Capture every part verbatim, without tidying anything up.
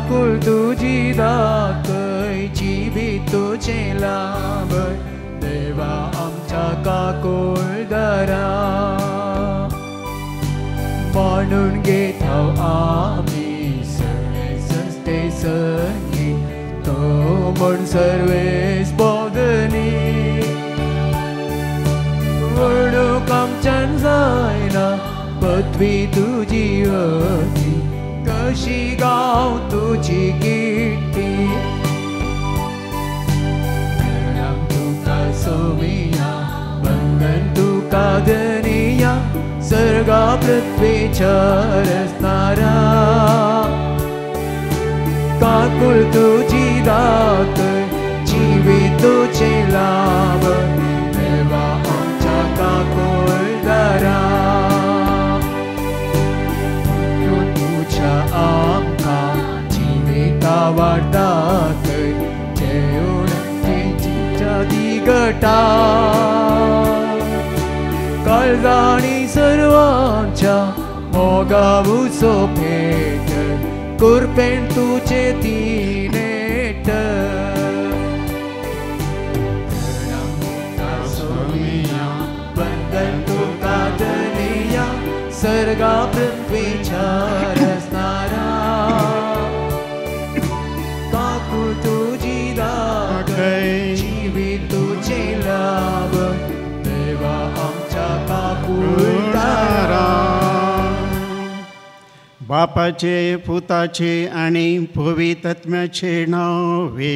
काकूळ तुझी दाखय जिवीत तुझे लांबय देवा आमच्या काकूळ दारा म्हणून घेत हांव आमी सगळे संस्थे संगी तो म्हण सर्वेस बोधनी वर्णूक आमच्यान जायना पदवी तुजी अती कशी गाव तुजी किर्ती प्रणाम तुका सोमिया वंदन तुका धनिया सर्गा पृथ्वीच्या रचणारा काकूळ तुझी दाखय जिवीत तुझे लाभ देवा आमच्या काकूळ दारा तुझ्या आमकां जिविता वाडटाकय जेवण तुझ्या दिगटा काळजाणी सर्वांच्या मोगावूचो भेट कुरपेन तुझे तिनेट प्रणाम तुका सोमिया वंदन तुका धनिया सर्गा पृथ्वीच्या रचणारा काकूळ तुझी दाखय जिवीत तुझे लाभ देवा आमच्या काकूळ दारा बापाचे पुताचे आणि पवित्रात्म्याचे नावे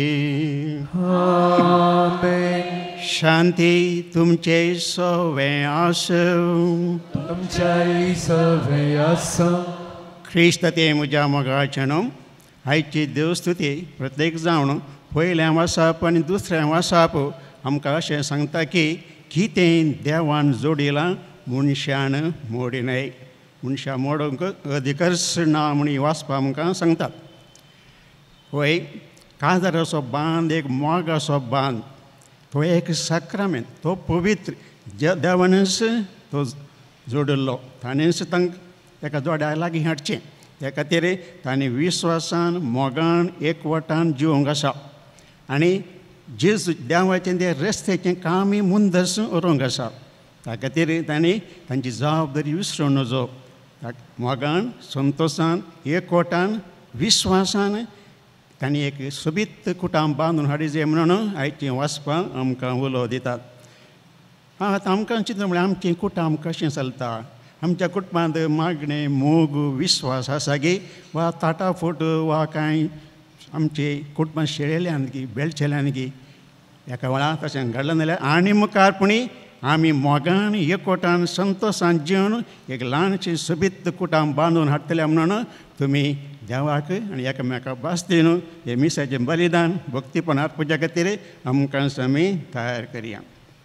आमेन शांती तुमचे सवे आसो तुमच्याय सवे आसो ख्रिस्त ते म्हज्या मोगाचें आयची देवस्तुती प्रत्येक जावन पयल्या वासाप आनी दुसऱ्या वासाप आमकां अशें सांगता की कितें देवान जोडिलां मनशान मोडिनय मनशा मोडूंक अधिकारच ना म्हणी वाचपा आमकां सांगतात होय काजार असो बांद एक मोग असो बांद तो एक साक्रामेंत तो पवित्र देवानच तो जोडिल्लो ताणेंच तांकां एका जोड्या लागीं हाडचें त्या खातीर ताणें विस्वासान मोगान एकवटान जिवंक आसा आनी जेजू देवाचें तें रस्त्याचें कामी मुंदस व्हरूंक आसा त्या खातीर ताणें तांची जबाबदारी विसरूंक नजो मोगान संतोशान एकवटान विस्वासान तांणी एक सोबीत कुटुंब बांदून हाडिचें म्हणून आयचें वाचपाक आमकां उलो दितात आतां आमकां चिंतून म्हळ्यार आमचें कुटुंब कशें चलता आमच्या कुटुंबांत मागणें मोग विस्वास आसा गे वा ताटाफोट वा कांय आमचे कुटुंबां शेळयल्यान गी बेळचेल्यान गी एका वेळार तशें घडलें जाल्यार आनी मुखारपणी आमी मोगान एकवटान संतोशान जिवन एक ल्हानशें सोबीत कुटुंब बांदून हाडटले म्हणून तुमी देवाक आनी एकामेकाक वास्तीन हे मिसाचें बलिदान भक्तीपण अर्पच्या खातीर आमकां आमी तयार करया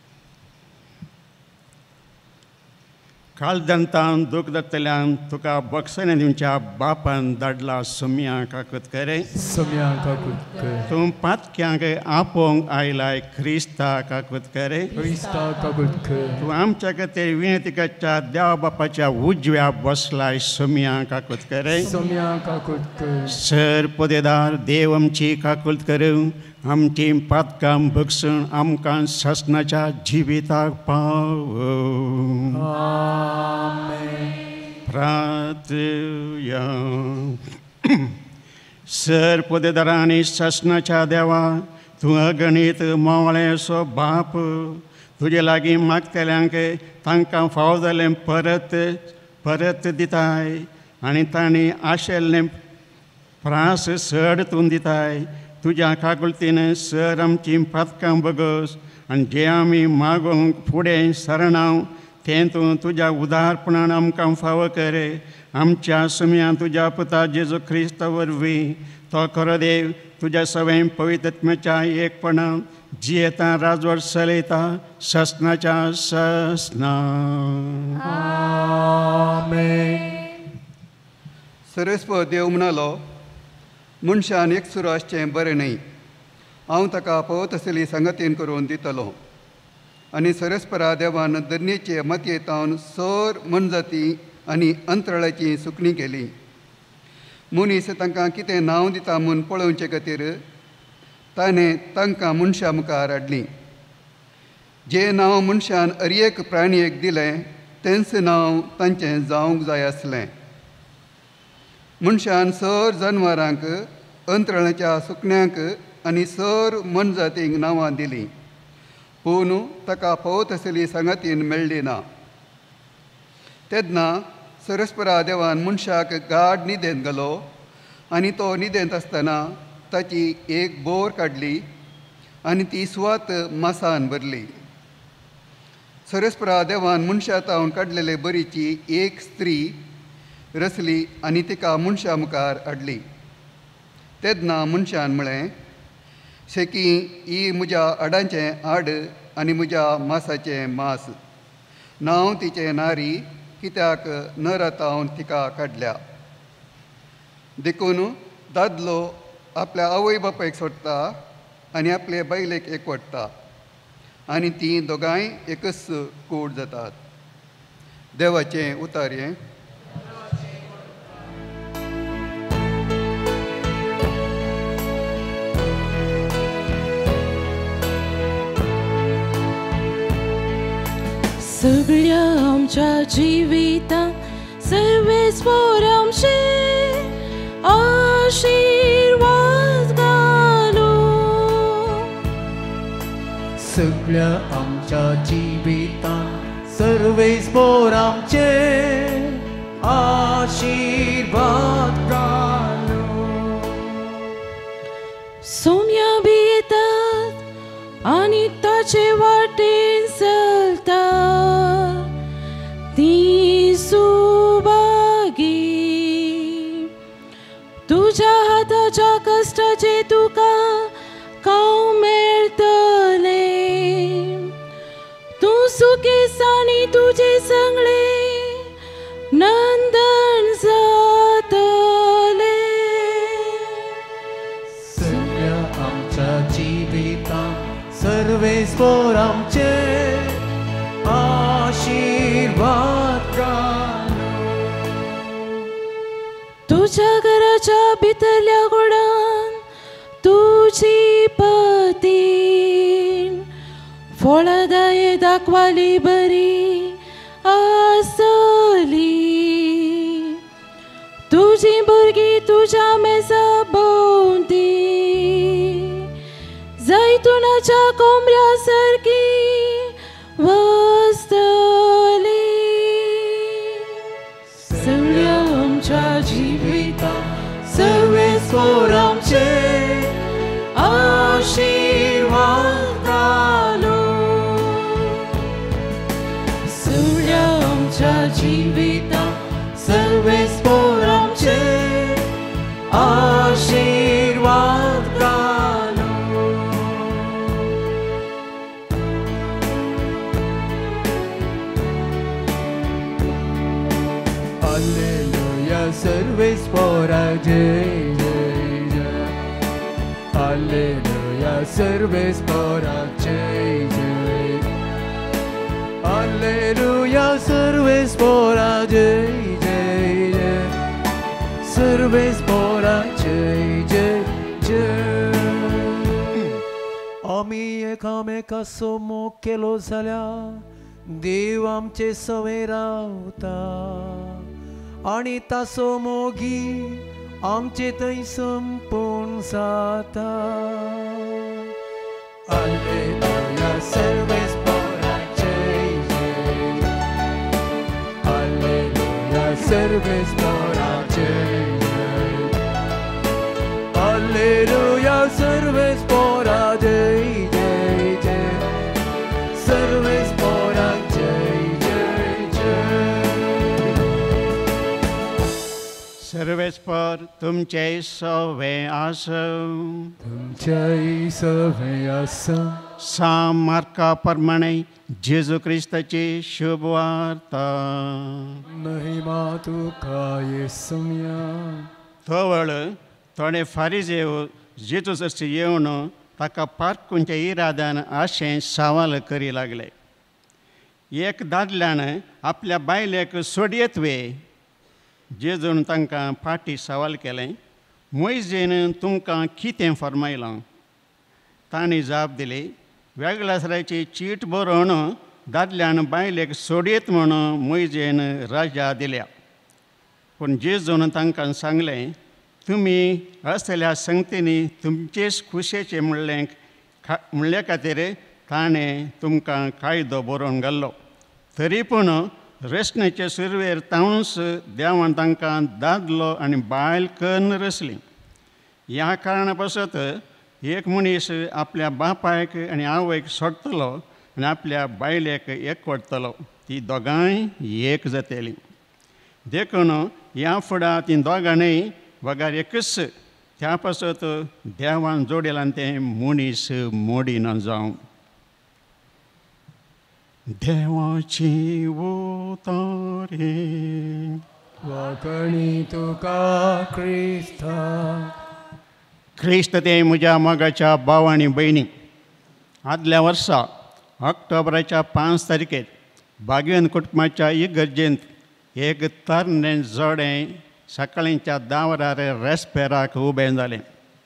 काळदंतान दूख जातल्यान तुका बक्षणे दिवच्या बापान धाडला सोम्या काकूत करे सोम्या काकूत करे तूं पातक्यांक आपोवंक आयलाय क्रिस्ता काकूत करे क्रिस्ता काकूत करे तूं आमच्या खातीर विनंती करच्या देवा बापाच्या उजव्या बसलाय सोम्या काकूत करे सोम्या काकूत करे सर पोदेदार देव आमची काकूत करे आमची पातकां बक्षण आमकां शासनाच्या जिविताक पाव प्रार्थया सर पोदेदारांनी शासनाच्या देवा तूं अगणीत मोवळें असो बाप तुजे लागीं मागतल्यांक तांकां फाव जालें परत परत दिताय आनी तांणी आशेल्लें प्रास सड तूं दिताय तुज्या काकुलतीन सर आमची पातकां बगस आनी जें आमी मागोंक फुडें सरणाव तें तूं तुज्या उदारपणान आमकां फावो कर आमच्या सुम्या तुज्या पुता जेजू क्रिस्ता वरवीं तो खरो देव तुज्या सवय पवित्रत्म्याच्या एकपणान जियेता राजवट चलयता शासनाच्या शासना सरस्व देव म्हणलो मनशान एक सुरू आसचें बरें न्ही हांव ताका पवत आसली संगतीन करून दितलो आनी सरस्परा देवान धन्येचे मतयेतावन सर मनजाती आनी अंतराळाची सुकणी केली मनीस तांकां कितें नांव दिता म्हूण पळोवचे खातीर ताणें तांकां मनशा मुखार हाडलीं. जें नांव मनशान हर एक प्राणयेक दिलें तेंच नांव तांचें जावंक जाय आसलें. मनशान सर जनावरांक, अंतराळाच्या सुकण्यांक आनी सर मनजातींक नांवां दिलीं, पूण ताका पवत आसली संगतीन मेळ्ळी ना. तेन्ना सरस्परा देवान मनशाक गाढ न्हिदेंत घालो आनी तो न्हिदेंत आसतना ताची एक बोर काडली आनी ती सुवात मासान भरली. सरस्परा देवान मनशा तावन काडलेले बरीची एक स्त्री रचली आनी तिका मनशा मुखार हाडली. तेन्ना मनशान म्हळें, शेकी ही म्हज्या हाडांचें हाड आनी म्हज्या मांसाचें मांस. नांव तिचें नारी, कित्याक नरातावन तिका काडल्या. देखून दादलो आपल्या आवय बापायक सोडटा आनी आपले बायलेक एकवटता आनी तीं दोगांय एकच कूड जातात. देवाचें उतार्यें. सगळ्या आमच्या जिवितांत सर्वेस्वर आमचे आशीर्वाद घालो. सगळ्या आमच्या जिवितांत सर्वेस्वर आमचे आशीर्वाद घालो. सोम्या बी येतात आनी ताचे वाटेन चलता, ती सुभागी. तुज्या हाताच्या कश्टाचे तुका खाव मेळटले, तूं सुखेसानी तुजे सगळे नंदन जातले. सगळ्या आमच्या जिवितांत सर्वेस्वर आमचे आशीर्वाद घालो. तुझ्या घराच्या भितरल्या गोडान तुझी पतीन फळदाये दाखवाली बरी आसली. तुझी भुरगीं तुझ्या मेजा भोंवती जैतुनाच्या कोंबऱ्या सारकी वस्तली. सगळ्या आमच्या जिवितांत सर्वेस्वर आमचे आशीर्वाद घालो. सगळ्या आमच्या जिवितांत सर्वेस्वर आमचे आशीर्वाद घालो. Alleluia, सर्वेस्वरा जय जय जय. Alleluia, सर्वेस्वरा जय जय. Alleluia, सर्वेस्वरा जय जय जय. सर्वेस्वरा जय जय जय. आमी एकामेकाचो मोग केलो जाल्यार देव आमचे सवे रावता आनी ताचो मोगी आमचे थंय संपूर्ण जाता. Alleluia, सर्वेस्वरा जय जय. Alleluia, सर्वेस्वरा जय जय. Alleluia, सर्वेस्वरा जय जय जय. सर्वेस्वरा जय जय जय. सर्वेस्पर तुमचे सवे आसो. तुमच्याही सवे आसो. साम मार्का प्रमाणे जेजू क्रिस्ताची शुभ वार्ता. महिमा तुका येसुया. तो वेळ थोडे फारिजेव जेजूस अशी येवन ताका पारखुंच्या इराद्यान आशें सवाल करी लागले. एक दादल्यान आपल्या बायलेक सोडयेत वे जेजून तांकां फाटीं सवाल केलें, मोइजेन तुमकां कितें फरमायलां? तांणी जाप दिली, वेगळासराची चीट बरोवन दादल्यान बायलेक सोडयत म्हणून मोइजेन राजा दिल्या. पूण जेजून तांकां सांगलें, तुमी असल्या संगतींनी तुमचेच खुशेचे म्हणलें खा म्हणले खातीर ताणें तुमकां कायदो बरोवन घाल्लो. तरी पूण रचनेचे सुरवेर तावूंस देवान तांकां दादलो आनी बायल करून रचली. ह्या कारणा पासत एक मनीस आपल्या बापायक आनी आवयक सोडटलो आनी आपल्या बायलेक एकवटतलो, ती दोगांय एक जातलीं. देखून ह्या फुडां तीं दोगांयय वगार एकच. त्या पासत देवान जोडिलां तें मनीस मोडिना जावं. देवाची उतारे वाकणी तुका क्रिस्ता. क्रिस्त ते म्हज्या मोगाच्या भाव आनी भयणी, आदल्या वर्सा ऑक्टोबराच्या पांच तारखेर बागवेन कुटुंबाच्या इगर्जेंत एक तरणे जोडें सकाळींच्या धा वरार रेस्पेराक उबें जालें.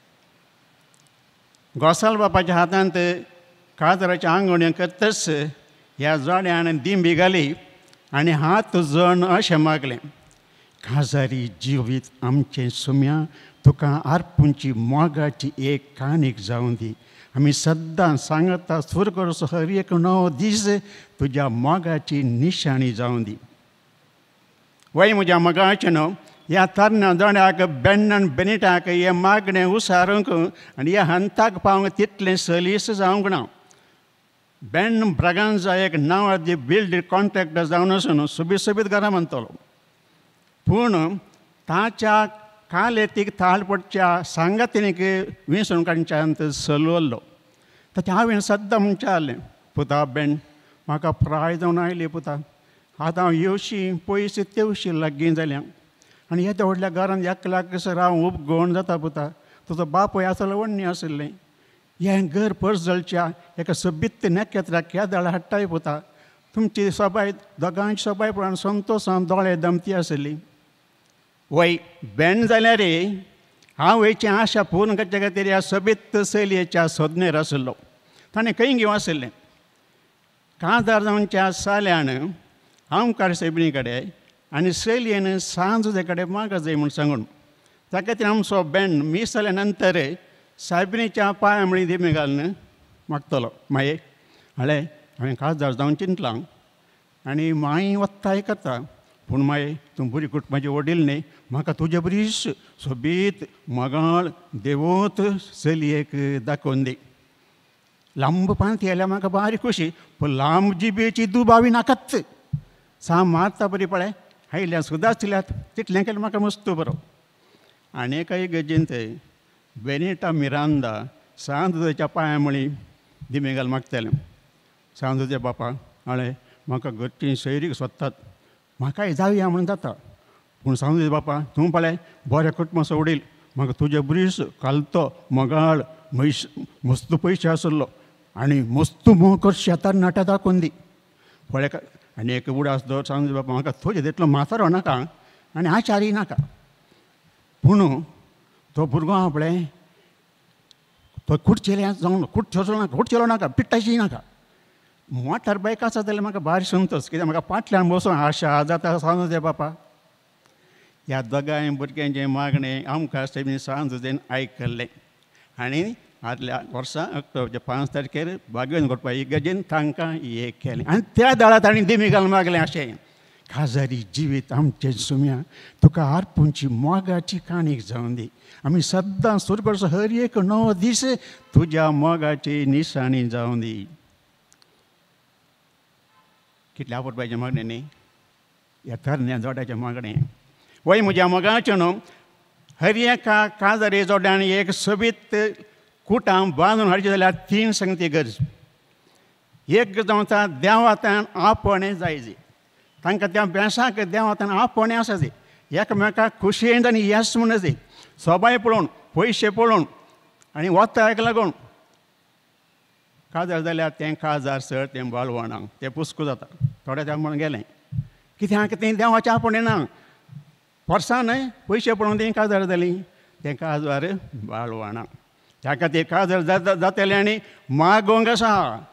गोसाल बापाच्या हातांत काजराच्या आंगवण्यो करतच ह्या जोड्यान दिंबी घाली आनी हात जोडून अशें मागलें, काजारी जिवीत आमचें सुम्या तुका आर्पुंची मोगाची एक काणीक जावं दी. आमी सद्दां सांगता सुरगोरचो हर एक नवो दीस तुज्या मोगाची निशाणी जावं दी. वय म्हज्या मोगाचें न्हू, ह्या तरण्या जोड्याक बेन्नान बेनिटाक हें मागणें उसारूंक आनी ह्या हंताक पावंक तितलें सलीस जावंक ना. बेन ब्रागांजा एक नांवाची बिल्ड कॉन्ट्रॅक्टर जावन आसून सोबीत सोबीत घरां बांदतलो. पूण ताच्या कालेतीक थालपटच्या सांगातीक विसरून काडच्यान सलवल्लो. ताच्या हांवें सद्दां म्हणचालें, पुता बेन म्हाका प्राय जावन आयली पुता, आतां हांव येवशी पयस तेवशी लागीं जाल्यां आनी येद्या व्हडल्या घरांत एकल्याक कसर हांव उपगोवन जाता पुता. तुजो बापूय आसलो व्हडणी आसलें. हें घर पर्जलच्या एका सोबीत नेकेत्राक केदाळ हाडटाय पुता. तुमची सबाय दोगांयची सबाय पळोवन संतोशान दोळे दमती आसली. वय बेन जाल्यार हांव हेची आशा पूर्ण करचे खातीर ह्या सोबीत चलयेच्या सोदनेर आसलो. ताणें खंय घेवं आसलें. काजार जावनच्या साल्यान हांवकार सायबिणी कडेन आनी चलयेन सांजुजे कडेन मागा जाय म्हूण सांगून त्या खातीर आमचो बेन मीस जाल्या नंतर सायबिणीच्या पांया म्हळी दिमी घालून मागतलो, माये हळे हांवें काजार जावन चिंतलां आनी माई वत्ताय करता. पूण माये तूं बरी कुटुंबाची वडील न्ही, म्हाका तुजे बरी सोबीत मोगाळ देवोत चलयेक दाखोवन दी. लांब पांती जाल्यार म्हाका बारी खुशी, पूण लांब जिबेची दुबावी नाकात. सा मारता बरी पळय, हायल्या सुद्दां आसल्यात तितलें केलें म्हाका मस्त बरो. आनी एका इगर्जेंत बेनिटा मिरांदा सांजुच्या पांया म्हळी दिमे घाल मागतालें. सांजुजे बापा हळे म्हाका घरचीं सोयरीक सोदतात, म्हाकाय जावया म्हूण जाता. पूण सांजुजे बापा तूं पळय बऱ्या कुटुंबाचो वडील, म्हाका तुजे बरीस कालतो मोगाळ म्हैस मस्त पयशे आसलो आनी मस्त मोकर शेतार नाटा दाखोवन दी. पळय आनी एक उडास दवर सांजुजे बापा म्हाका तुजे तितलो म्हातारो नाका आनी आचारी नाका. पूण तो भुरगो आहा पळय तो खुर्चेल्या जावं खुर्चेलो नाका खुर्चेलो नाका पिट्टाची नाका. मोटार बायक आसा जाल्यार म्हाका भारी संतोश, कित्याक म्हाका फाटल्यान बसून आशा जाता सांजुजे बापा. ह्या दोगांय भुरग्यांचें मागणें आमकां सायबीण सांजुजेन आयकल्लें आनी आदल्या वर्सा ऑक्टोबरच्या पांच तारखेर बागवेन घडपा इगर्जेन तांकां एक केलें आनी त्या दाळा तांणी दिमी घालून मागलें अशें, काजारी जिवीत आमचें सुम्या तुका आर्पुंची मोगाची काणीक जावं दी. आमी सद्दां सुरगोरचो हर एक नवो दीस तुज्या मोगाची निशाणी जावं दी. कितले आवडपाचें मागणें न्ही, ह्या तरण्या जोड्याचें मागणें. वय म्हज्या मोगाचें न्हू, हर एका काजारी जोड्यान एक सोबीत कुटां बांदून हाडचें जाल्यार तीन संगती गरज. एक जावं देवातान आपणें जाय जी, तांकां त्या बेसाक देवातान आपणें आसा जी, एकामेकाक खुशयेन आनी येस म्हूण जाय. सोबाय पळोवन पयशे पळोवन आनी वताक लागून काजार जाल्यार तें काजार सर तें बाळवणाक तें पुस्कू जाता. थोडे त्या म्हूण गेलें कित्याक तें देवाचें आपणें ना. पर्सान पयशे पडून तें काजार जालीं तें काजार बाळवाना त्या खातीर काजार जाता जातालें आनी मागोंक आसा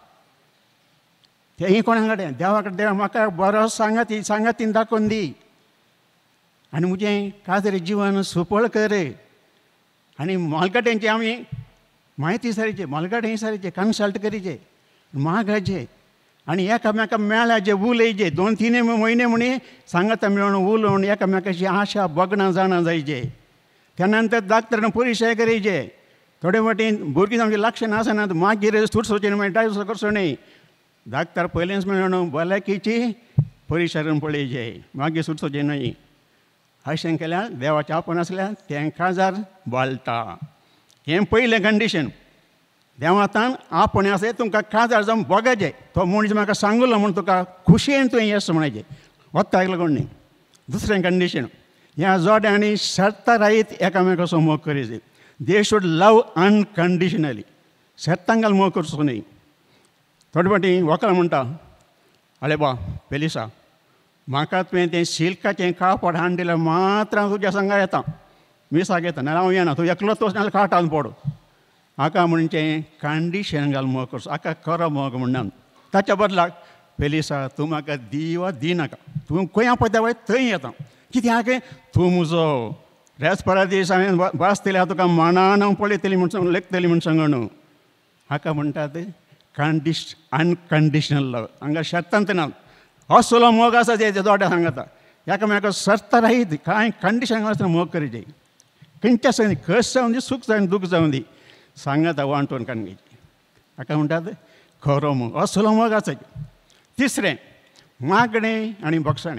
तें कोणा कडेन देवा कडेन देवा म्हाका बरो सांगाती सांगातीन दाखोवन दी आनी म्हजें काजार जिवन सुपळ कर आनी मालकाट्यांची आमी म्हायती सारचे मालकाट्यां सारचे कन्सल्ट करीचे मागाचे आनी एकामेका मेळाचे उलयचे दोन तीन म्हयने म्हणी सांगाता मेळून उलोवन एकामेकाची आशा बगणां जाणां जायचे त्या नंतर डाक्टरान परिशय करीचे थोडे वाटेन भुरगीं आमचे लक्षण आसना मागीर सूट सोचेन मागीर डायस करचो न्ही डाक्टर पयलेंच मेळून भलायकेची परिशरण पळयचे मागीर सूट सोचें न्ही अशें केल्यार देवाचें आपण आसल्यार तें काजार बाळटा हें पयलें कंडिशन देवातान आपण आसा तुमकां काजार जावन बगाचें तो मनीस म्हाका सांगलो म्हूण तुका खुशयेन तुवें येस म्हणाचें वताक लागून न्ही दुसरें कंडिशन ह्या जोड्यांनी शेतां राईत एकामेकाचो मोग करीचे दे शूड लव अनकंडिशनली शेतांगाल मोग करचो न्ही थोडे फावटी व्हंकल म्हणटा आले बा पेलिसा म्हाका तुवें तें सिल्काचें कापड हाडून दिल्यार मात्र हांव तुज्या सांगा येता मिसाक येता नाल्यार हांव येना तूं एकलो तोच नाल्यार काटावन पड हाका म्हणजे कंडिशन घाल मोग करचो हाका खरो मोग म्हणना ताच्या बदलाक पेलिसा तूं म्हाका दी वा दिनाका तूं खंय पळयता पळय थंय येता कित्याक तूं म्हजो रेस्परा दीस हांवें वाचतलें हांव तुका मनान हांव पळयतली म्हण लेखतली म्हण सांग न्हू हाका म्हणटात कंडिश अनकंडिशनल लव हांगा शेतांत ना असलो मोग आसा ते जोड्या सांगता एकामेका सर्त राहीत कांय कंडिशन आसतना मोग करीचे खंयच्या जावन कस जावन दी सूख जावन दूख जावन दी सांगता वांटून काणगेची हाका म्हणटात खरो मोग असलो मोग आसा तिसरें मागणें आनी बक्षणें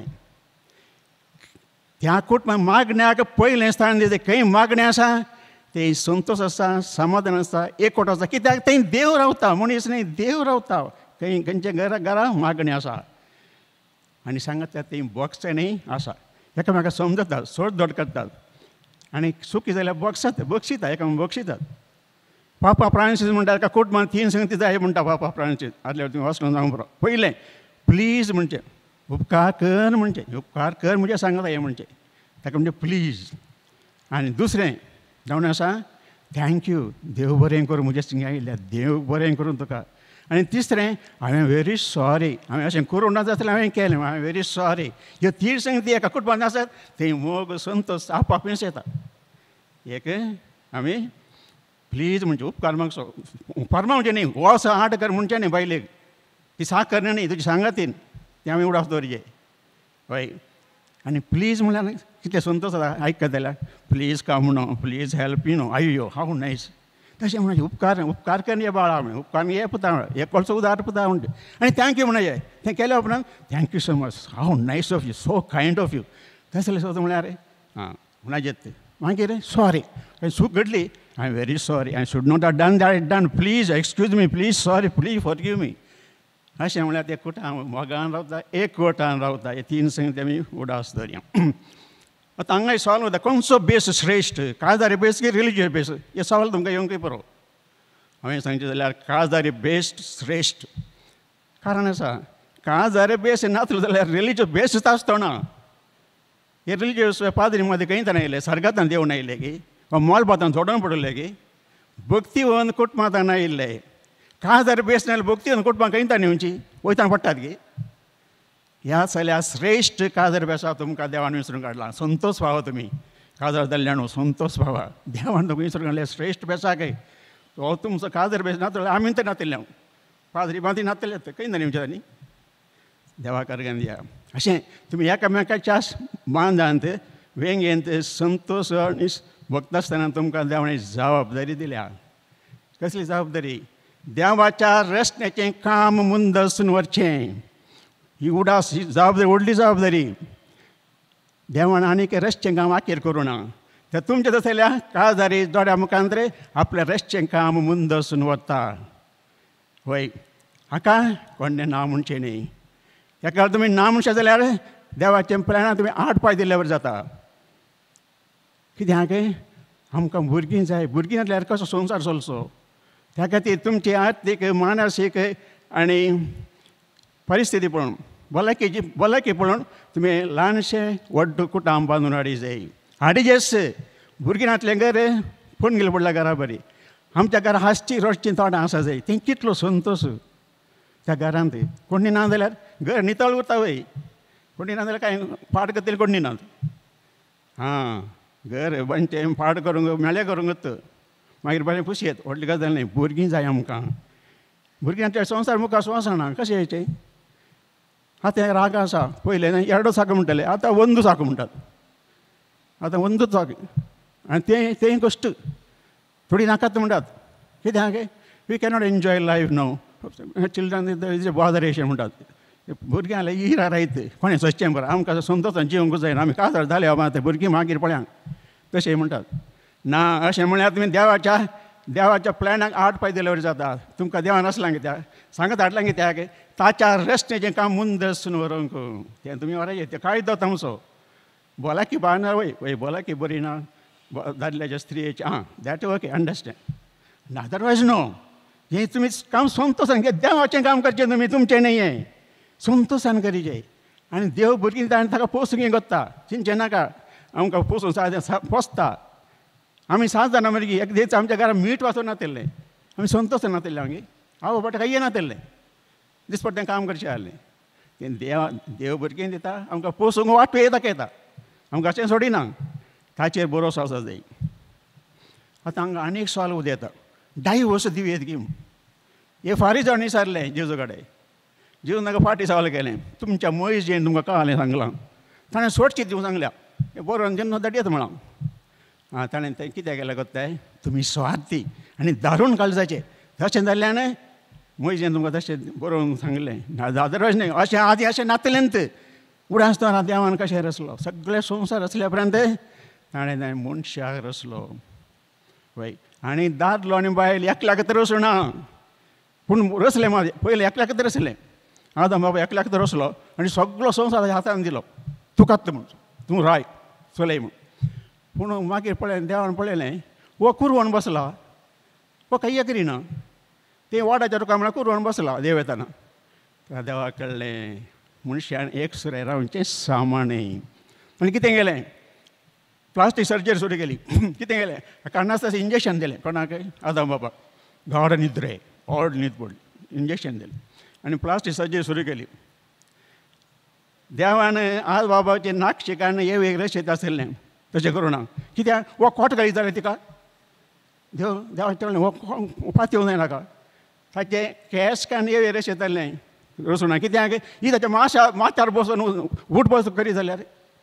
त्या कुटुंबाक मागण्याक पयलें स्थान दिता खंय मागणें आसा ते संतोश आसा समाधान आसा एकवट आसा कित्याक थंय देव रावता मनीस न्ही देव रावता खंय खंयच्या घरा घरा मागणें आसा आनी सांगता थंय बक्षणें आसा एकामेका समजतात सोड दोड करतात आनी सुखी जाल्यार बक्षतात बक्षिता एकामेक बक्षितात पापा फ्रांसीस म्हणटा एका कुटुंबान तीन संगती जाय म्हणटा पापा फ्रांसीस आदल्या तुवें वचून जावं बरो पयलें प्लीज म्हणचें उपकार कर म्हणचें उपकार कर म्हणजे सांगता हें म्हणचें ताका म्हणजे प्लीज आनी दुसरें जावन आसा थँक्यू देव बरें करूं म्हजे सिंगा आयिल्ल्या देव बरें करूं तुका आनी तिसरें हांवें व्हेरी सॉरी हांवें अशें करूं ना जाल्यार हांवें केलें हांवें व्हेरी सॉरी ह्यो तीन संगती एका कुटुंबान आसात थंय मोग संतोश आपापीस येता एक आमी प्लीज म्हणजे उपकार मागचो उपकार म्हणजे न्ही वोस आट कर म्हणचें न्ही बायलेक ती साकर न्ही तुजी सांगातीन तें आमी उडास दवरचें हय आनी प्लीज म्हळ्यार कितें संतोश जाता आयकता जाल्यार प्लीज काम म्हणो प्लीज हेल्प यू नो आयो हांव नायस तशें म्हणजे उपकार उपकार कर ये बाळा म्हण उपकार हे पुता हे कोळसो उदार पुता म्हणटा आनी थँक्यू म्हणचे तें केल्या उपरांत थँक्यू सो मच हांव nice of you so kind of you तसलें सोद म्हळ्यार आं म्हणजें मागीर सॉरी चूक घडली I am very sorry I should not have done that done please excuse me please sorry please forgive me अशें म्हळ्यार ते कुटां मोगान रावता एक कोटान रावता हे तीन संगती आमी उडास दवरया आतां हांगा सवाल वता खंयचो बेस श्रेश्ठ काळजारी बेस की रिलिजियस बेस हे सवाल तुमकां येवंकय बरो हांवें सांगचें जाल्यार काळजारी बेस्ट श्रेश्ठ कारण आसा काळजारी बेस नासलो जाल्यार रिलिजियस बेसच आसतना हे रिलिजियस पाद्री मध्ये खंय तरी आयले सर्गातान देंवन आयले की मोल पातान जोडोन पडले की भक्ती होवन कुटुंबांत आयिल्ले काळजार बेस नाल्यार भक्ती होवन कुटुंबांक खंय तरी येवची वयतान पडटात की ह्या जाल्यार श्रेश्ठ काळजार बेसा तुमकां देवान विसरून काडला संतोश पावा तुमी काळजार जाल्ल्यान संतोश पावा देवान तुमकां विसरून काडले श्रेश्ठ बेसाक हो तुमचो काळजार बेस नातलो आमी तर नातिल्ले पाद्री बांदी नातले खंय तरी येवचे न्ही देवाक अर्घ्यान दिया अशें तुमी एकामेकाच्या बांदांत वेंगेंत संतोश आनी भक्त आसतना तुमकां देवाणें जबाबदारी दिल्या कसली जबाबदारी देवाच्या रस्त्याचें काम मुंदसून व्हरचें ही उडास ही जबाबदारी व्हडली जबाबदारी देवान आनीक रस्त्याचें काम आखेर करूं ना तर तुमचें तशें जाल्यार काळजारी जोड्या मुखांत आपलें रस्त्याचें काम मुंदसून व्हरता वय हाका कोणें ना म्हणचें न्ही एका तुमी ना म्हणशे जाल्यार देवाच्या प्लॅनाक तुमी आठ पांय दिल्ल्यावर जाता कित्याक आमकां भुरगीं जाय भुरगीं नासल्यार कसो संवसार चलचो त्या खातीर तुमची आर्थीक मानसीक आनी परिस्थिती पळोवन भलायकेची भलायकी पळोवन तुमी ल्हानशें व्हड कुटाम बांदून हाडी जाय. हाडीजेस भुरगीं नातले घर पूण गेले पडला घरा बरी. आमच्या घरा हांसची रडची तोंडां आसा जाय. तें कितलो संतोश त्या घरांत. कोणी ना जाल्यार घर नितळ उरता वय. कोणी ना जाल्यार कांय पाड करतले कोणी ना. हां घर बंचें पाड करूंक मेळ्ळें करूंक मागीर बरें खुशी येता. व्हडली गजाल न्ही. भुरगीं जाय आमकां. भुरग्यांचे संवसार मुखार वचना कशें येचें. आतां राग आसा. पयलें एरडो साक म्हणटाले आतां वंदू साक म्हणटात. आतां वंदूच साक आनी तें तें कश्ट थोडी नाकात म्हणटात. कित्याक we cannot enjoy life no. Children is botheration म्हणटात. भुरग्यांक इरा रायत कोणें सोंसचें बरें आमकां संतोशान जिवंकूच जायना. आमी काजार जाले बाबा ते भुरगीं मागीर पळयांक तशें म्हणटात. ना अशें म्हळ्यार तुमी देवाच्या देवाच्या प्लॅनाक आठ पांय दिल्यार जाता. तुमकां देवान आसलां कित्याक सांगत हाडलां कित्याक ताच्या रस्त्याचें काम मुंदसून व्हरूंक. तें तुमी व्हराय तें कायदो तामचो. भलायकी बाळना वय वय भलायकी बरी ना दादल्याच्या स्त्रियेची आं that okay understand. Otherwise no. हें तुमी काम संतोशान घे. देवाचें काम करचें तुमी तुमचें न्ही. हें संतोशान करीचें. आनी देव भुरगीं ताणें ताका पोसूंक करता. चिंतचें नाका आमकां पोसून सा पोसता. आमी सात जाणां मरे एक दीस आमच्या घरान मीठ वाचून नातिल्लें. आमी संतोशान नातिल्लें आमगे आवय बापायक काय नातिल्लें. दिसपट्टें काम करचें आहलें. तें देवा देव भुरगीं दिता आमकां पोसूंक वाट येता दाखयता. आमकां अशें सोडिना. ताचेर भरोसो आसा जाय. आतां हांगा आनी एक सवाल उदेता. डायवोर्स दिवयेत गी. हे फारीक जावन विचारलें जेजू कडेन. जेजून ताका फाटीं सवाल केलें तुमच्या मयजेन तुमकां कळालें सांगलां. ताणें सोडचें दिवं सांगल्या. हें बरोवन जेन्ना दडयत म्हणा. आं ताणें तें कितें केलें कोत्ताय तुमी स्वार्थी आनी दारूण काळजाचे. तशें जाल्ल्यान मयजेन तुमकां तशें बरोवन सांगलें. अदरवायज न्ही अशें आदीं अशें नातलेंत. उडा आसतना देवान कशें रचलो. सगळे संवसार रचल्या उपरांत ताणें ताणें मनशाक रचलो वय. आनी दादलो आनी बायल एकल्याक तर रचना पूण रचलें मागीर. पयलें एकल्याक तर रचलें. आदाम बाबा एकल्याक तर रचलो आनी सगळो संवसार ताच्या हातान दिलो. तुकात म्हूण तूं राय चलय म्हूण. पूण मागीर पळयलें देवान पळयलें वो कुरवण बसला. वो काही करिना. तें वाडाच्या रुखार म्हळ्यार कुरवण बसला देव येताना. त्या देवाक कळ्ळें मनशान एक सुरे रावचें सामाणें. आनी कितें केलें प्लास्टीक सर्जरी सुरू केली. कितें केलें काण्णास इंजेक्शन दिलें कोणाक आदाम बाबाक. गाड न्हिद्रे ऑड न्हीद पडली. इंजेक्शन दिलें आनी प्लास्टीक सर्जरी सुरू केली. देवान आज बाबाचें नाक शिकान हे वेगळें शेत आशिल्लें तशें करूना. कित्याक वो कोट घालीत जालें तिका. देव देवाचें हो पातयेव जायनाका. ताचें केस कान हे वेगळें शेत आसलें रचूना. कित्याक ही ताच्या माशा माथ्यार बसून उठ बस करी जाल्यार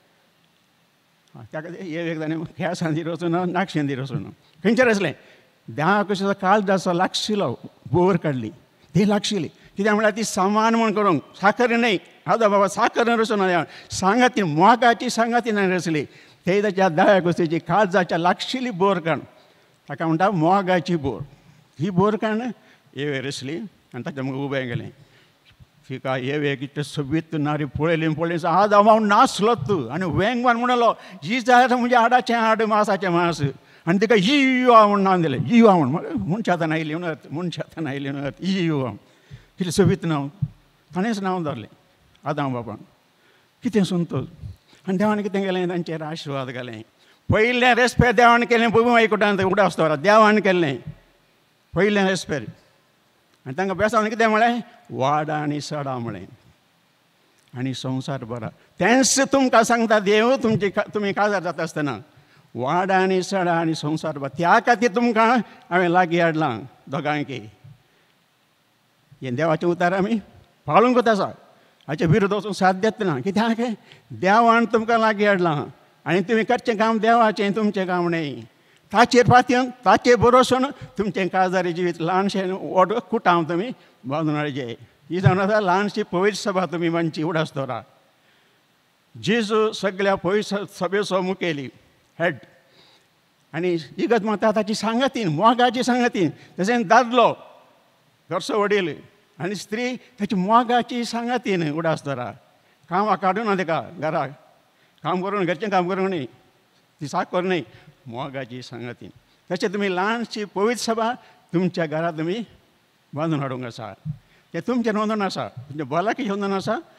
ताका हे एक जाणें केसांनी रचूना नाकशेंदी रचूना. खंयचेर आसलें देवा कशें काळ जासो लागशिलो बोर काडली ती लागशिली. कित्याक म्हळ्यार ती सामान म्हण करूंक साखर न्हय. आदां बाबा साखर रचूना देवान सांगाती मोगाची सांगातीन रचली. ते ताच्या दाव्या गोश्टीची काळजाच्या लागशिली बोर काण ताका म्हणटा मोगाची बोर. ही बोर काण येवे रचली आनी ताच्या मुखार उबें गेलें. फिका येवे कितें सोबीत नारी पळयली पळयली आज हांव नासलो तूं आनी वेंगवान म्हणलो ही जाय म्हणजे हाडाचें हाड मासाचें मास. आनी तिका ही युवा म्हूण नांव दिलें. ही युवा म्हूण मनशा आतां आयली म्हूण अर्थ मनशा आतां आयली म्हूण अर्थ ही युवा. कितें सोबीत नांव ताणेंच नांव धरलें आदाम बाबान. कितें संतोश. आनी देवान कितें केलें तांचेर आशिर्वाद घालें. पयलें रेस्पेर देवान केलें भुमी वायकुटांत उडा आसतना देवान केल्लें पयलें रेस्पेर. आनी तांकां बेसावन कितें म्हळें वाडा आनी सडा म्हळें आनी संवसार बरा. तेंच तुमकां सांगता देव तुमचे तुमी काजार जाता आसतना वाडा आनी सडा आनी संवसार बरा. त्या खातीर तुमकां हांवें लागीं हाडलां दोगांयकी. हें देवाचें उतार आमी पाळूंकूच आसा. हाचे विरोध वचून साथ देतना. कित्याक देवान तुमकां लागीं हाडलां आनी तुमी करचें काम देवाचें तुमचें काम न्हय. ताचेर पातयेवन ताचेर बरोवन तुमचें काजारी जिवीत ल्हानशें व्हड कुटाम तुमी बांदून हाडचें. ही जावन आसा ल्हानशी पवित्र सभा तुमी मानची उडासतोरा. जेजू सगळ्या पवित्र सभेचो मुखेली हेड आनी इगत माता ताची सांगातीन मोगाची सांगातीन. तशेंच दादलो घरचो वडील आनी स्त्री ताची मोगाची सांगातीन उडासतोरा. कामां काडूना ताका घराक काम करून घरचें काम करूंक न्ही ती साकर न्ही मोगाची सांगातीन. तशें तुमी ल्हानशी पवित्र सभा तुमच्या घरा तुमी बांदून हाडूंक आसा. तें तुमचें नोंदण आसा तुमचें भलायकी नोंदण आसा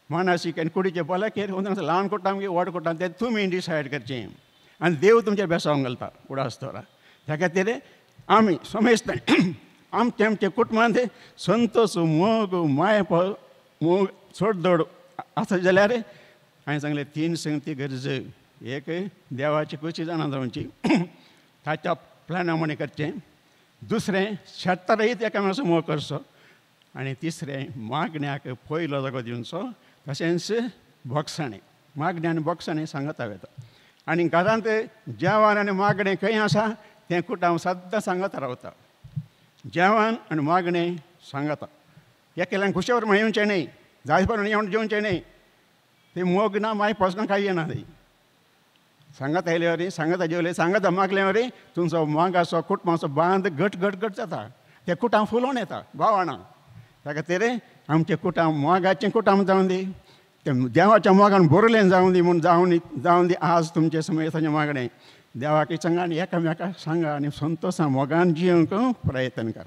मानसीक आनी कुडीचे बलाकेर ल्हान कोटाम की व्हड कोटाम तें तुमी डिसायड करचें आनी देव तुमचेर बेसांव घालता फुडें आसतना त्या खातीर आमी समेस्ताय आमचे आमचे कुटुंबांत संतोश मोग मायेपो मोग चड धड आसा जाल्यार हांवें सांगलें तीन संगती गरज एक देवाची कशी जाणां जावची ताच्या प्लॅना म्हणे करचें दुसरें शेतकारांत एकामेकाचो मोग करचो आनी तिसरें मागण्याक पयलो जागो दिवचो तशेंच बोगसाणें मागणी आनी बोगसाणें सांगता वता आनी घरांत जेवण आनी मागणें खंय आसा तें कुटुंब सद्दां सांगता रावता जेवण आनी मागणें सांगता एकेल्यान खुशावर म्हण येवचें न्ही जाय पडून येवन जेवचें न्ही तें मोग ना मागीर पसना कांय येना न्ही सांगता येयले वरी सांगता जेवले सांगता मागले वरी तुमचो मोगाचो कुटुंबाचो बांद घट घट घट जाता तें कुटुंब फुलोवन येता भावना त्या खातीर आमचें कुटुंब मोगाचें कुटुंब जावं दी तें देवाच्या मोगान बरयलें जावं दी म्हूण जावन जावं दी आज तुमचे समेताचें मागणें देवाक सांगा आनी एकामेकाक सांगा आनी संतोशान मोगान जियोंक प्रयत्न करा.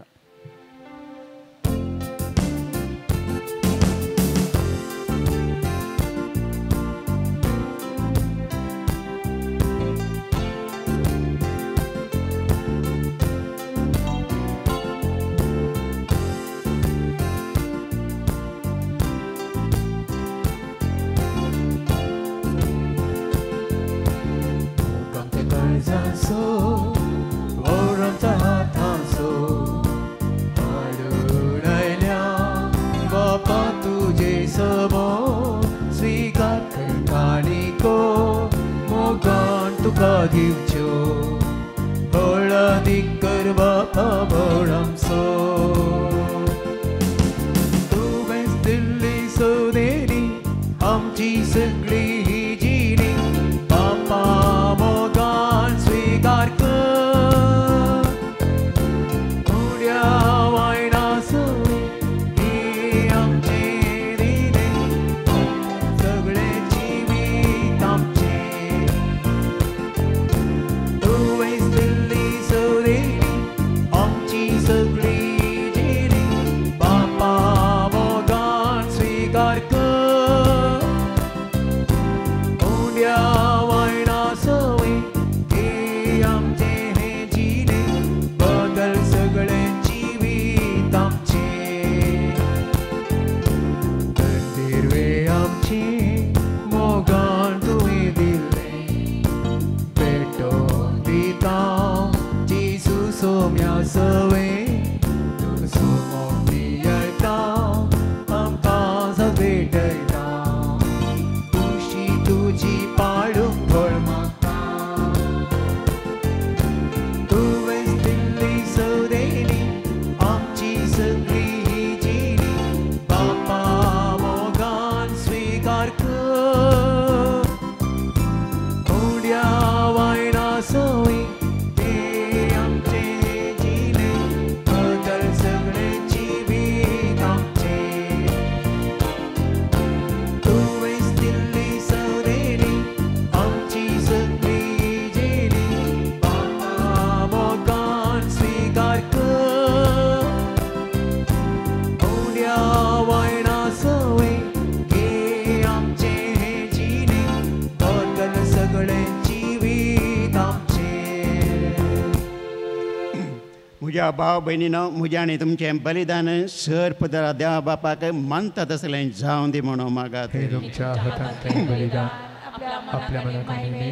म्हज्या भाव भयणीनो म्हजें आनी तुमचें बलिदान सर पदरा देवा बापाक मानता तसलें जावं दी म्हणून मागात. तुमच्या हातांत तें बलिदान आपल्या मनात आनी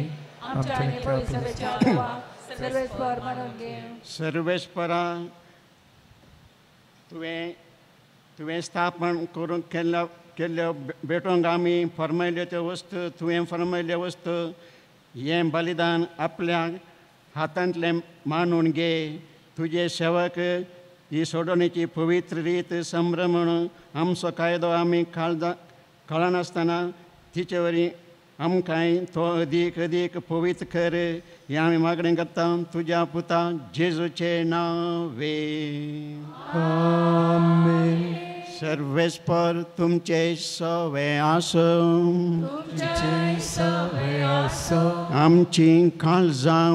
सर्वेस्परा तुवें तुवें स्थापन करून केल्ल्या केल्ल्यो भेटोवंक आमी फरमायल्यो त्यो वस्तू तुवें फरमायल्यो वस्तू हें बलिदान आपल्या हातांतलें मानून घे. तुजे सेवक ही सोडणेची पवित्र रीत संभ्रमण आमचो कायदो आमी काळजा कळनासतना तिचे वरी आमकांय तो अदीक अदीक पवित्र कर हें आमी मागणें करता तुज्या पुता जेजूचे नांवे. आमेन. सर्वेस्पर तुमचे सवे आसूं आमची काळजां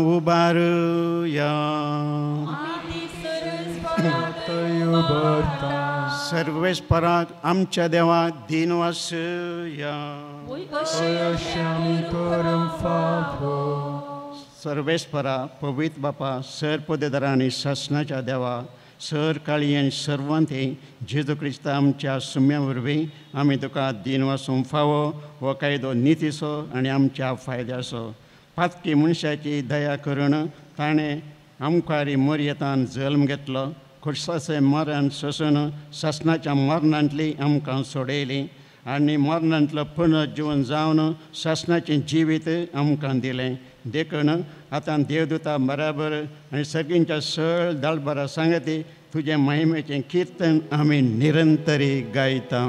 उबारुया. सर्वेस्पराक आमच्या देवा दिनवास या अशें आमी करूंक फावो सर्वेस्परा पवित्र बापा सर पदवीधरा आनी शासनाच्या देवा सर काळी आनी सर्वांते जेजू क्रिस्त आमच्या सुम्या वरवीं आमी तुका दिन वासूंक फावो हो कायदो नितीचो आनी आमच्या फायद्याचो पातकी मनशाची दया करून ताणें आमकारी मर्यादान जल्म घेतलो खुर्साचे मरण सोसून शासनाच्या मरणांतली आमकां सोडयली आनी मरणांतलो पुनर्जीवन जावन शासनाचें जिवीत आमकां दिलें देखून आतां देवदूता बराबर आनी सगळ्यांच्या सळ दळबरा सांगती तुजे महिमेचें किर्तन आमी निरंतरी गायता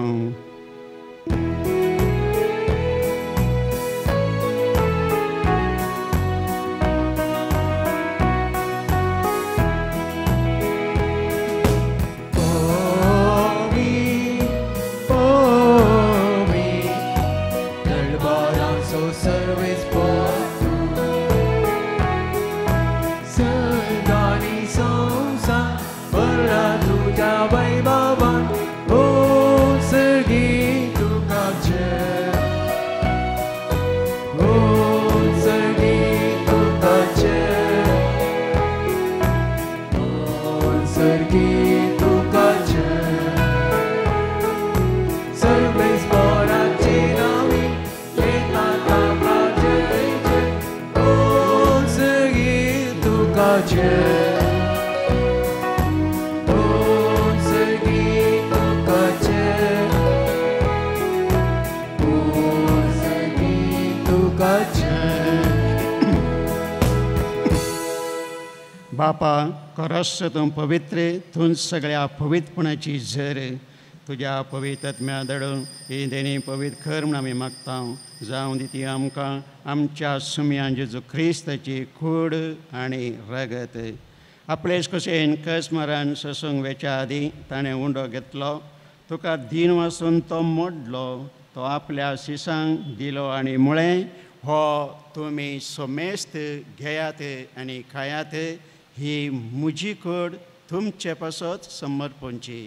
बापा करस तूं पवित्र तूं सगळ्या पवित्रपणाची झर तुज्या पवित्रत्म्या दडून ही देणी पवित्र कर म्हूण आमी मागता जावं दी ती आमकां आमच्या सुम्यान जेजू क्रिस्ताची कूड आनी रगत आपलेच कशेन कस मरण सोसूंक वेच्या आदीं ताणें उंडो घेतलो तुका दिन वासून तो मोडलो तो आपल्या शिसांक दिलो आनी म्हळें हो तुमी सोमेस्त घेयात आनी खायात ही म्हजी कूड तुमचे पासत समर्पणची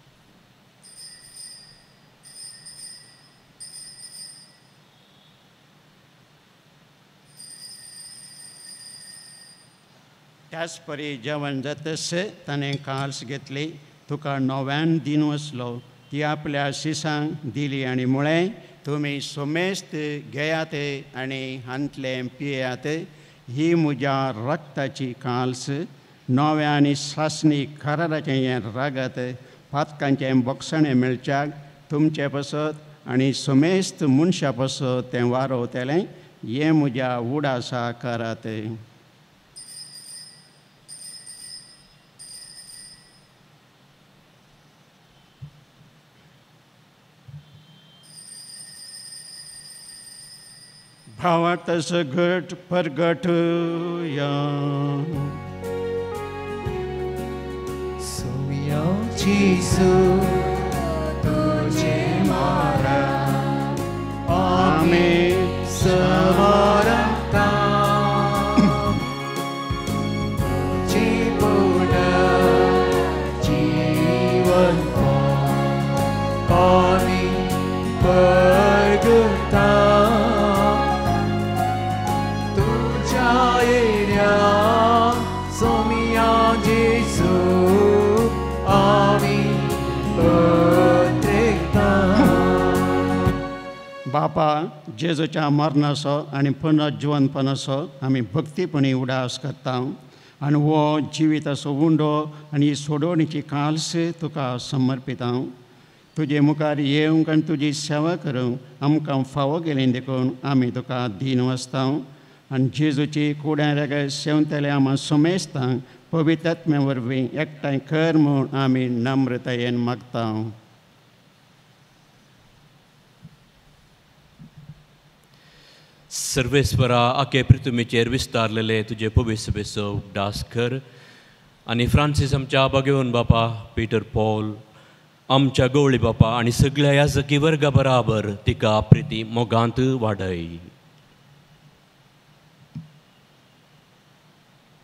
त्याच परी जेवण जातस ताणें काल्स घेतली तुका नव्यान दिन वसलो ती आपल्या शिसांक दिली आनी म्हळें तुमी सोमेस्त घेयात आनी हांतलें पियेयात ही म्हज्या रक्ताची काल्स नव्या आनी सासणी कराराचें हें रगत पातकांचें बोगसणें मेळच्याक तुमचे पासत आनी सोमेस्त मनशा पासत तें वारोवतलें हें म्हज्या उडासा करात भावार्थ घट परगट या Jesu तुझे मारा आमेन समरता जीवन जीवन पानी परगटा तुझ्या येण्या सोमिया जेसू बापा जेजूच्या मरणाचो आनी पुनर्जीवनपणाचो आमी भक्तीपणी उडास करता आनी हो जिविताचो उंडो आनी सोडवणीची काल्स तुका समर्पिता तुजे मुखार येवंक आनी तुजी सेवा करूंक आमकां फावो गेलें देखून आमी तुका दिन वाचता आनी जेजूची कुड्या रेगत सेवतले आमी सोमेस्तां पवित्रात्म्या वरवीं एकठांय कर म्हूण आमी नम्रतायेन मागता सर्वेस्परा आखे पृथ्वीचेर विस्तारलेले तुजे पवित्र सभेचो उगडास कर आनी फ्रांसीस आमच्या बागेवन बापा पिटर पॉल आमच्या गवळी बापा आनी सगळ्या याजकी वर्गा बराबर तिका प्रिती मोगांत वाडय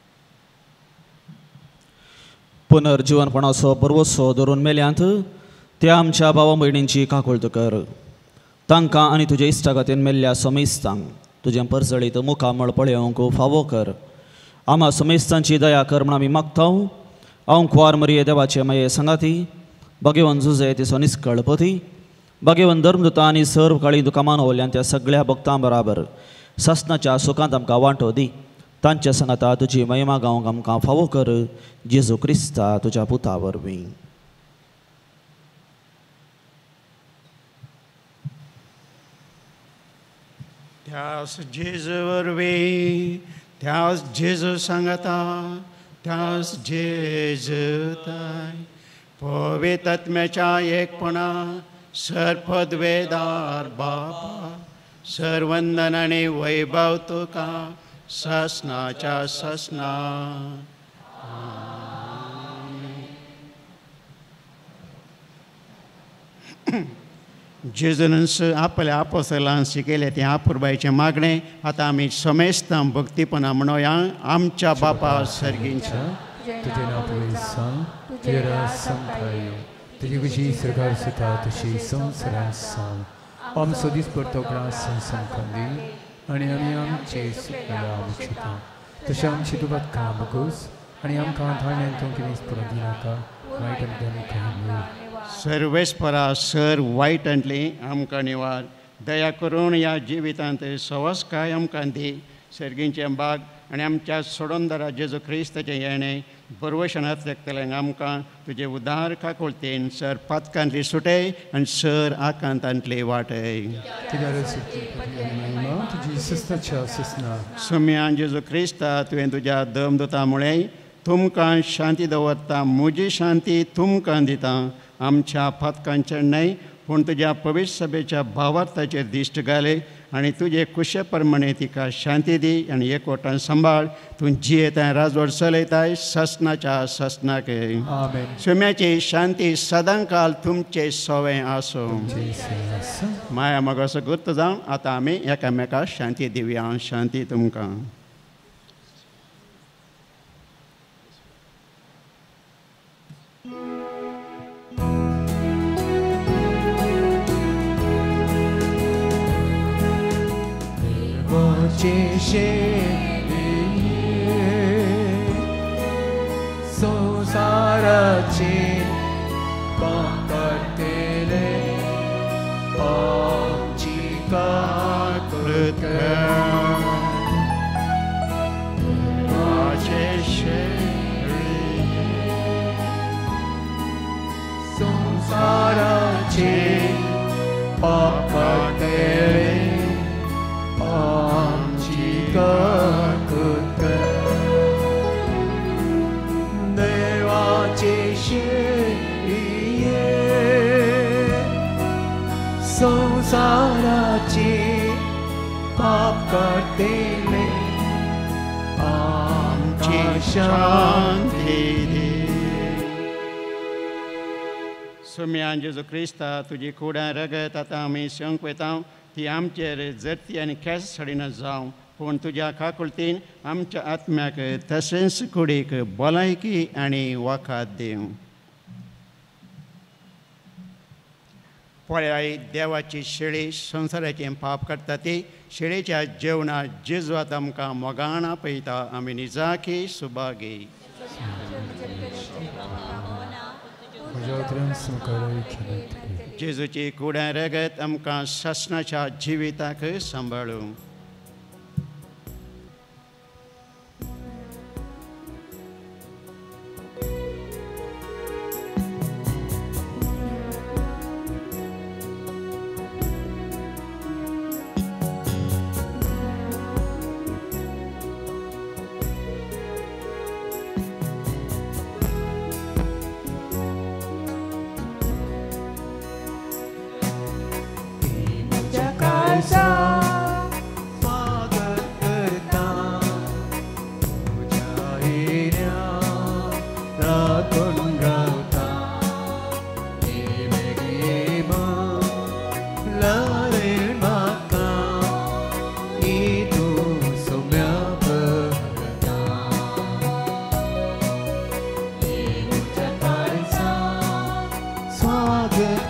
पुनर्जीवनपणाचो पर्वसो धरून मेल्यांत त्या आमच्या भावा भयणींची काकुळट कर. तांकां आनी तुज्या इश्टागतीन मेल्ल्या समेस्तांक तुजें परजळीत मुखामळ पळयोवंक फावो कर. आमा समेस्तांची दया कर म्हण आमी मागतां. हांव कुवार मरिये देवाचे माये संगाती, भगवन झुजे तिचो निश्कळपती, भगवन धर्मदुता आनी सर्व काळी दुकां मानवल्ल्यान त्या सगळ्या भक्तां बराबर ससनाच्या सुखांत आमकां वांटो दी. तांच्या सांगाता तुजी महिमा गावंक आमकां फावो कर. जेजू क्रिस्ता तुज्या पुता वरवीं. त्यास जेजू वरवीं, त्यास जेजू सांगता, त्यास जेजू ताय. पवित्र आत्म्याच्या एकपणा, सर्पद्वेदार बापा, सर्वंदन आनी वैभव तुका ससनाच्या ससना. जेजून आपल्या आपोस्तलांक शिकयलें तें आपुरबायेचें मागणें आतां आमी समेस्तां भक्तीपणां म्हणोया. आमच्या बापा सर्गींच्या तुजें नांव पवित्र, तुजें राज संतायो, तुजी कशी सरकार सुता तशी संवसारांत सांग. आमचो दिसपडटो ग्रास संवसारांत दी आनी आमी आमचे सुखाला मुक्षिता तशें आमची दुबातकां मुगोस आनी आमकां धान्यांतूं कितेंच पडूं दिनाका, वायटांतल्यान आमकां सर्वेस्परा सर वायटांतली आमकां निवार. दया करून ह्या जिवितांत सवस काय आमकां दी. सर्गींचें बाग आनी आमच्या सोडोनदारा जेजू क्रिस्ताचें येणें बरवशनांत लेखतलें आमकां तुजे उदार काकुळतेन सर पातकांतली सुटय आनी सर आकांतांतली वाटय. तुजी सस्ताच्या ससना. सुम्यान जेजू क्रिस्ता तुवें तुज्या दमदुता मुळे तुमकां शांती दवरता. म्हजी शांती तुमकां दिता. आमच्या पातकांचें न्हय पूण तुज्या पवित्र सभेच्या भावार्थाचेर दिश्ट घाले आनी तुजे कुशे प्रमाणे तिका शांती दी आनी एकवटान सांबाळ. तूं जियेताय राजवट चलयताय ससनाच्या ससनाक. सुम्याची शांती सदां काल तुमचे सोवें आसूं. माया मोगाचो गुर्त जावं. आतां आमी एकामेकाक शांती दिवया. शांती तुमकां. संसाराचे पातळेले आमची काकुळट संसाराचे पातळेले देवाचे शेळिये संसाराचे पाप काढतेले आमची शांती दे. सुम्यान जेजू क्रिस्ता तुजी कुडां रगत आतां आमी संक वेता. ती आमचेर जर्ती आनी केस सडिना जावं पूण तुज्या काकुळतीन आमच्या आत्म्याक तशेंच कुडीक भलायकी आनी वखाद दिवं. पळय देवाची शेळी संवसाराचें पाप काडटा ती शेळीच्या जेवणां जेजूआत आमकां मोगाण आपयता. आमी निजाकी सुभागी. जेजूची कुडां रगत आमकां ससनाच्या जिविताक सांबाळूं. स्वागत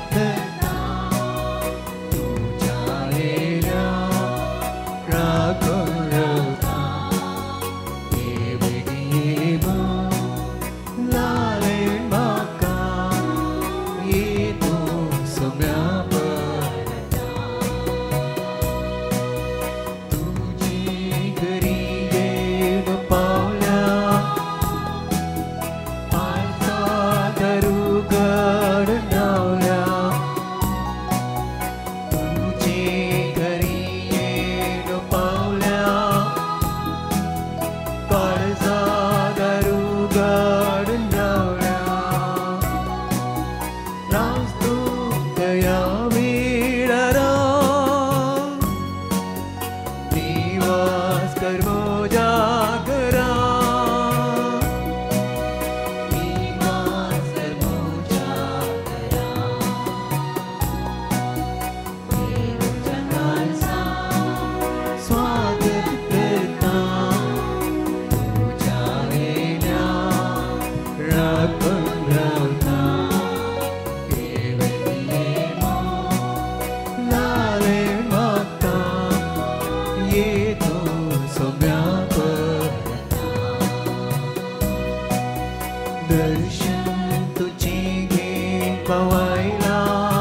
दर्शन तुझे घे पवायला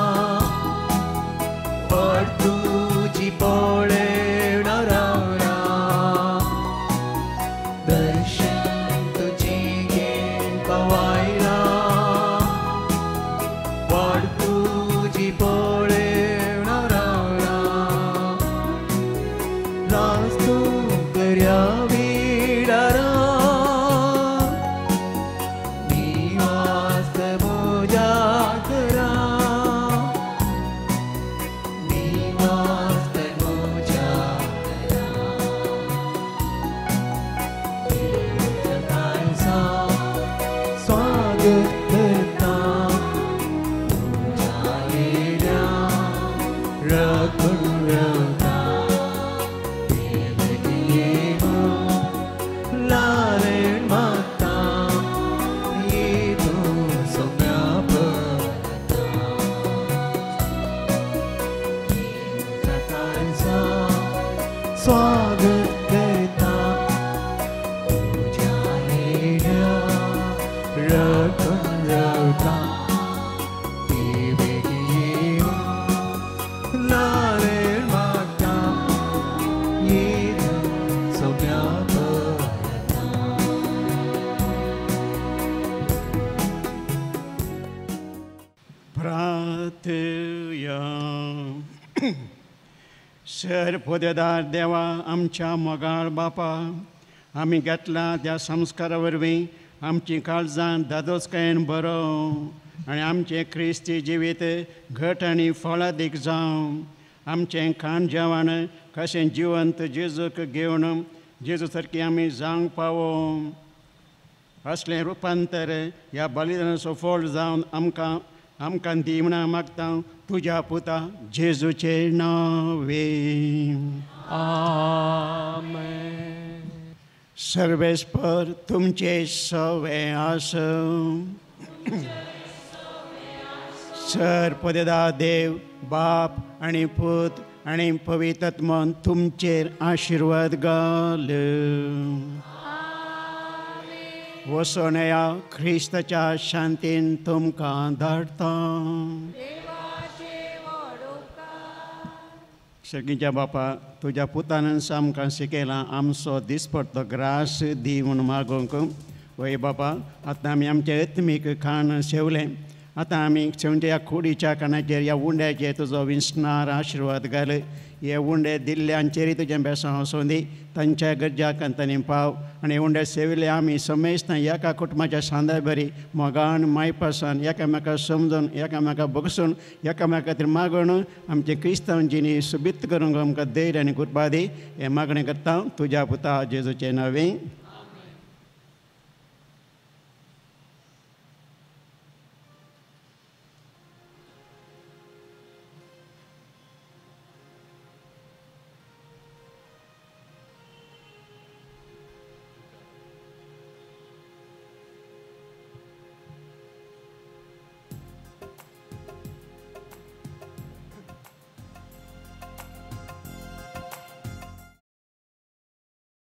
पर तुझी पळेवणा रावला दर्शन तुझे घे पवायला पर तुझी पळेवणा रावला रास्तू कर्या विडारा स्वागत करता तुझ्या येण्या रखून रावता ती वेगी येऊन लारेल मागता येऊन सोम्या परता प्रार्थया सर पोदेदार देवा आमच्या मोगाळ बापा आमी घेतला त्या संस्कारा वरवीं आमची काळजां दादोचकायेन बरो आनी आमचें क्रिस्ती जिवीत घट आनी फळादीक जावं आमचें खाण जेवण कशें जिवंत जेजूक घेवन जेजू सारकी आमी जावंक पावो असलें रुपांतर ह्या बलिदानाचो फळ जावन आमकां आमकां दी म्हणून मागता तुज्या पुता जेजूचे नांवे आमेन. सर्वेस्पर तुमचे सवे आस सर पोदेदार देव बाप आनी पूत आनी पवित्र आत्मन तुमचेर आशिर्वाद घाल वसोनया ख्रिस्ताच्या शांतीन तुमकां धाडटा सगळींच्या बापा तुज्या पुतान आमकां शिकयलां आमचो दिसपडटो ग्रास दी म्हूण मागोंक वय बापा आतां आमी आमचें आत्मीक खाण सेवलें आतां आमी शेवटे ह्या कुडीच्या कानाचेर ह्या उंड्याचेर तुजो विस्नार आशिर्वाद घाल हे उंडे दिल्ल्यांचेरय तुजें बेसांव वचूं दी तांच्या गरजाक तांणी पाव आनी उंडे सेविल्ले आमी समेस्तां एका कुटुंबाच्या सांदा बरी मोगान मायपासान एकामेकाक समजून एकामेकाक बगसून एकामेका खातीर मागून आमचे क्रिस्तांवजीनी सुबित करूंक आमकां धैर्य आनी कृपा दी हें मागणें करता तुज्या पुता जेजूचे नांवें